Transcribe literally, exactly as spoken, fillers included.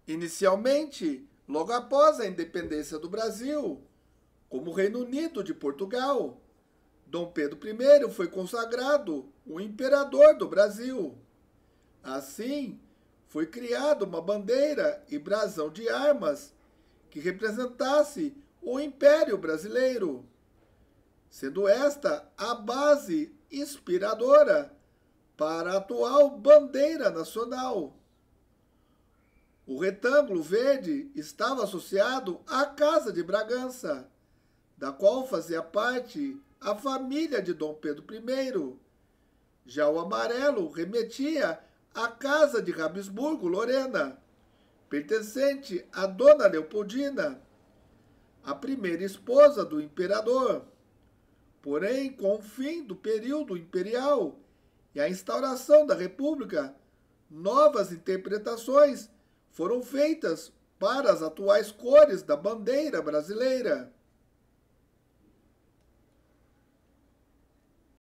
Inicialmente, logo após a independência do Brasil, como Reino Unido de Portugal, Dom Pedro I foi consagrado o imperador do Brasil. Assim, foi criada uma bandeira e brasão de armas que representasse o Império Brasileiro, sendo esta a base inspiradora para a atual bandeira nacional. O retângulo verde estava associado à Casa de Bragança, da qual fazia parte a família de Dom Pedro I. Já o amarelo remetia à Casa de Habsburgo-Lorena, pertencente a Dona Leopoldina, a primeira esposa do imperador. Porém, com o fim do período imperial e a instauração da República, novas interpretações foram feitas para as atuais cores da bandeira brasileira.